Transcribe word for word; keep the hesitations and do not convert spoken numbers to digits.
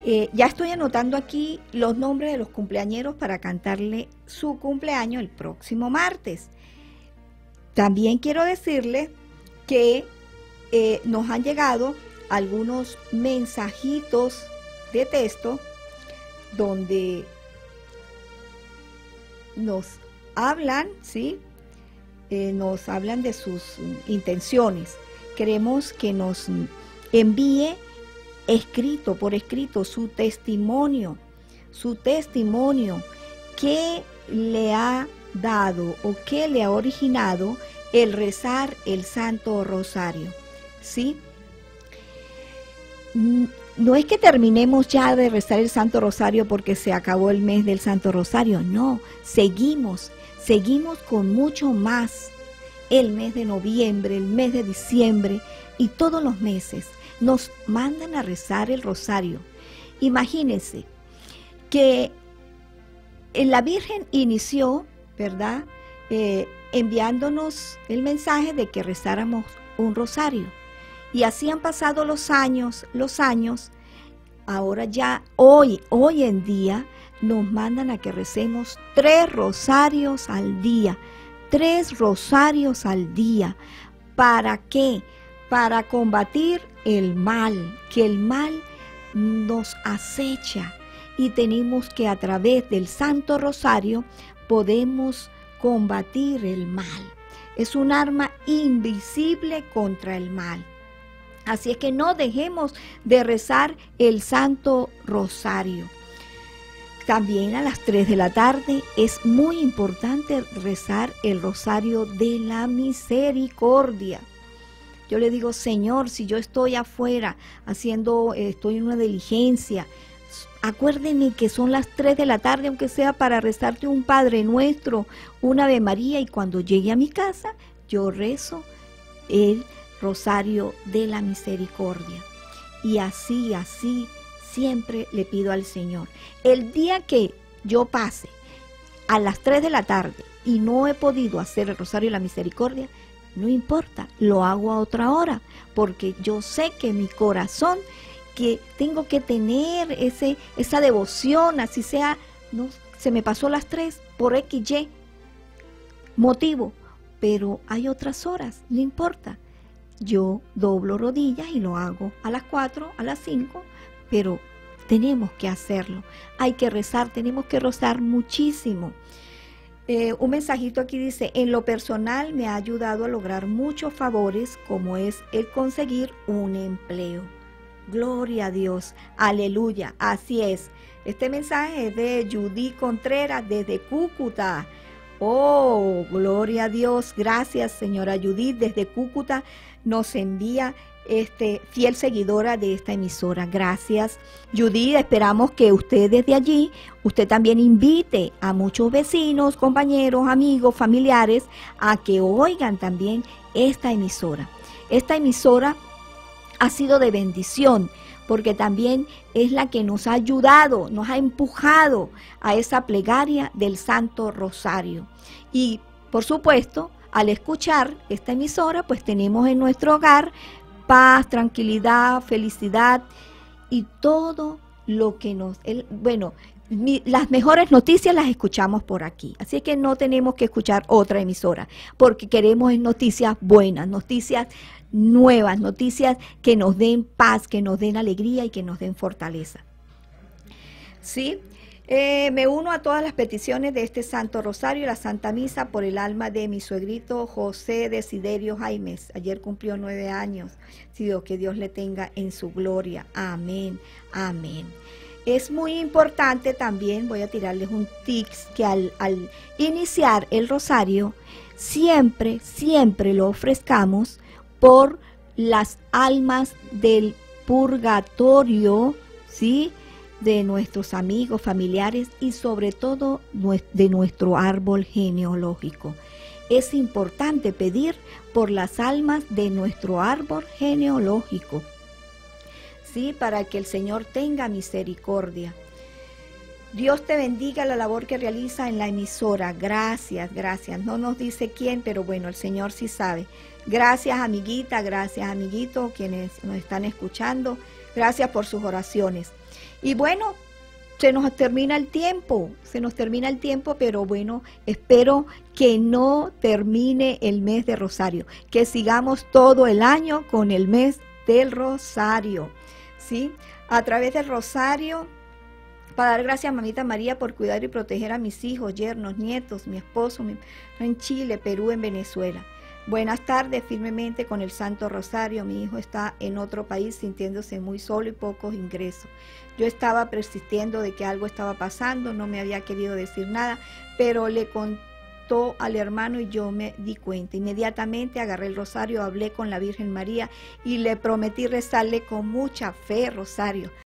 Eh, ya estoy anotando aquí los nombres de los cumpleañeros para cantarle su cumpleaños el próximo martes. También quiero decirle que eh, nos han llegado algunos mensajitos de texto donde nos hablan, ¿sí? Eh, nos hablan de sus intenciones. Queremos que nos envíe escrito, por escrito, su testimonio, su testimonio, qué le ha dado o qué le ha originado el rezar el Santo Rosario, ¿sí? No es que terminemos ya de rezar el Santo Rosario porque se acabó el mes del Santo Rosario, no, seguimos, seguimos con mucho más el mes de noviembre, el mes de diciembre y todos los meses. Nos mandan a rezar el rosario. Imagínense que la Virgen inició, ¿verdad?, eh, enviándonos el mensaje de que rezáramos un rosario. Y así han pasado los años, los años. Ahora ya, hoy, hoy en día, nos mandan a que recemos tres rosarios al día. Tres rosarios al día. ¿Para qué? Para combatir el mal, que el mal nos acecha y tenemos que a través del Santo Rosario podemos combatir el mal. Es un arma invisible contra el mal. Así es que no dejemos de rezar el Santo Rosario. También a las tres de la tarde es muy importante rezar el Rosario de la Misericordia. Yo le digo, Señor, si yo estoy afuera haciendo, eh, estoy en una diligencia, acuérdeme que son las tres de la tarde, aunque sea para rezarte un Padre Nuestro, una Ave María, y cuando llegue a mi casa, yo rezo el Rosario de la Misericordia. Y así, así, siempre le pido al Señor. El día que yo pase a las tres de la tarde y no he podido hacer el Rosario de la Misericordia, no importa, lo hago a otra hora, porque yo sé que mi corazón, que tengo que tener ese, esa devoción, así sea, no, se me pasó las tres por X, Y motivo, pero hay otras horas, no importa. Yo doblo rodillas y lo hago a las cuatro, a las cinco, pero tenemos que hacerlo. Hay que rezar, tenemos que rezar muchísimo. Eh, un mensajito aquí dice, en lo personal me ha ayudado a lograr muchos favores, como es el conseguir un empleo. Gloria a Dios, aleluya, así es. Este mensaje es de Judy Contreras desde Cúcuta. Oh, gloria a Dios, gracias señora Judith, desde Cúcuta nos envía este, fiel seguidora de esta emisora. Gracias, Judith. Esperamos que usted desde allí, usted también invite a muchos vecinos, compañeros, amigos, familiares, a que oigan también esta emisora. Esta emisora ha sido de bendición, porque también es la que nos ha ayudado, nos ha empujado a esa plegaria del Santo Rosario. Y, por supuesto, al escuchar esta emisora, pues tenemos en nuestro hogar paz, tranquilidad, felicidad y todo lo que nos... El, bueno, mi, las mejores noticias las escuchamos por aquí. Así que no tenemos que escuchar otra emisora, porque queremos noticias buenas, noticias nuevas, noticias que nos den paz, que nos den alegría y que nos den fortaleza. ¿Sí? Eh, me uno a todas las peticiones de este Santo Rosario y la Santa Misa por el alma de mi suegrito José Desiderio Jaimes. Ayer cumplió nueve años. Sí, Dios, que Dios le tenga en su gloria. Amén, amén. Es muy importante también, voy a tirarles un tips, que al, al iniciar el rosario, siempre, siempre lo ofrezcamos por las almas del purgatorio, ¿sí?, de nuestros amigos, familiares y sobre todo de nuestro árbol genealógico. Es importante pedir por las almas de nuestro árbol genealógico, ¿sí?, para que el Señor tenga misericordia. Dios te bendiga la labor que realiza en la emisora. Gracias, gracias. No nos dice quién, pero bueno, el Señor sí sabe. Gracias, amiguita, gracias, amiguito, quienes nos están escuchando. Gracias por sus oraciones. Y bueno, se nos termina el tiempo, se nos termina el tiempo, pero bueno, espero que no termine el mes de Rosario, que sigamos todo el año con el mes del Rosario, ¿sí? A través del Rosario, para dar gracias a Mamita María por cuidar y proteger a mis hijos, yernos, nietos, mi esposo, mi, en Chile, Perú, en Venezuela. Buenas tardes, firmemente con el Santo Rosario. Mi hijo está en otro país sintiéndose muy solo y pocos ingresos. Yo estaba persistiendo de que algo estaba pasando, no me había querido decir nada, pero le contó al hermano y yo me di cuenta. Inmediatamente agarré el rosario, hablé con la Virgen María y le prometí rezarle con mucha fe, Rosario.